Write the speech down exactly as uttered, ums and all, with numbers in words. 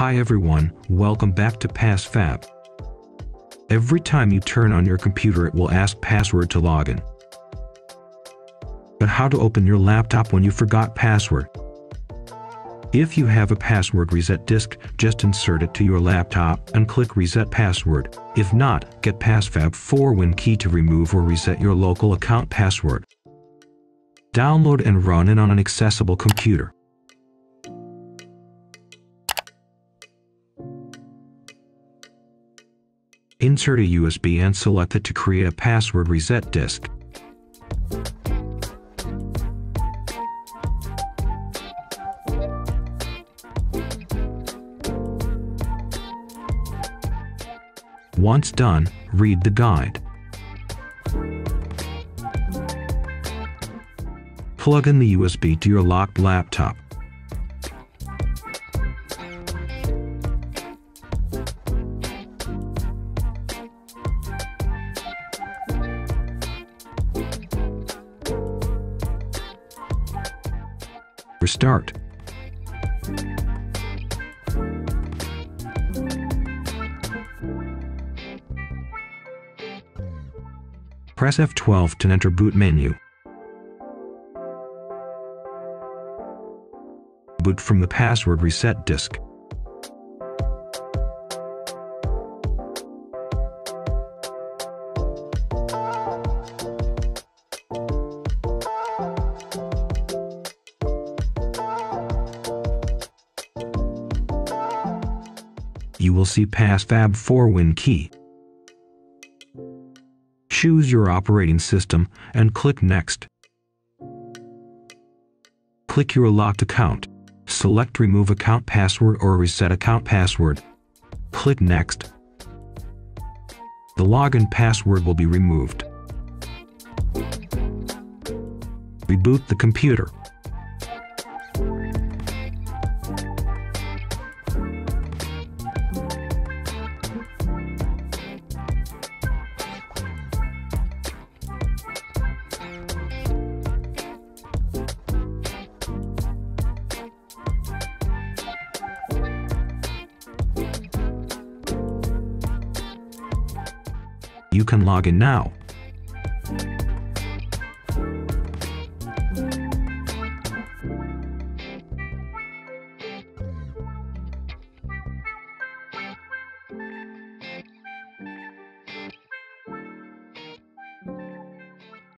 Hi everyone, welcome back to PassFab. Every time you turn on your computer it will ask password to log in. But how to open your laptop when you forgot password? If you have a password reset disk, just insert it to your laptop and click Reset Password. If not, get PassFab four win key to remove or reset your local account password. Download and run it on an accessible computer. Insert a U S B and select it to create a password reset disk. Once done, read the guide. Plug in the U S B to your locked laptop. Restart. Press F twelve to enter boot menu. Boot from the password reset disk. You will see PassFab four win key. Choose your operating system and click Next. Click your locked account. Select Remove Account Password or Reset Account Password. Click Next. The login password will be removed. Reboot the computer. You can log in now.